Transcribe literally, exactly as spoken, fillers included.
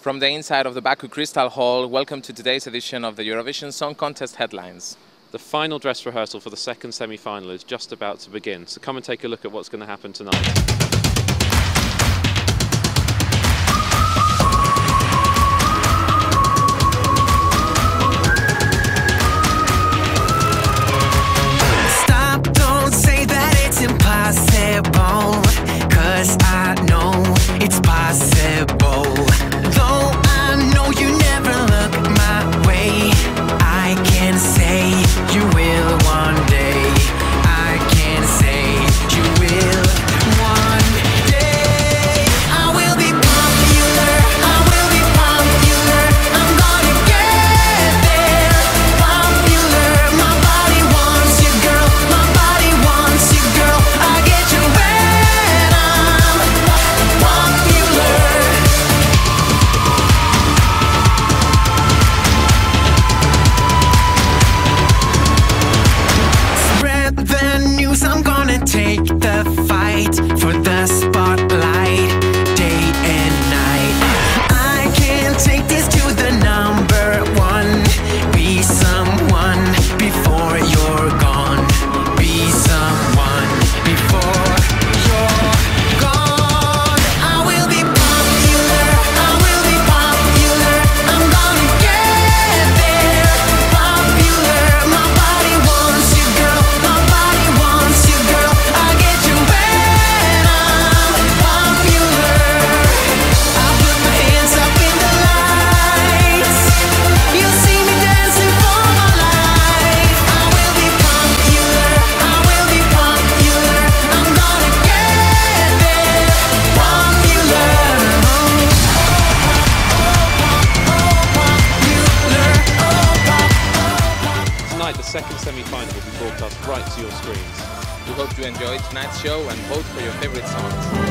From the inside of the Baku Crystal Hall, welcome to today's edition of the Eurovision Song Contest Headlines. The final dress rehearsal for the second semi-final is just about to begin, so come and take a look at what's going to happen tonight. I'm gonna take the fight for the spotlight, day and night. I can take this to the number one. Be someone before you're gone. Be someone before you're gone. I will be popular, I will be popular. I'm gonna get there. Popular, my body wants you, girl. My body wants you, girl. I get you when I'm popular. I put my hands up in the lights. You'll see me dancing for my life. I will be popular, I will be popular. I'm gonna get there. Popular. Tonight, the second semi-final will be broadcast right to your screens. We hope you enjoyed tonight's show and vote for your favorite songs.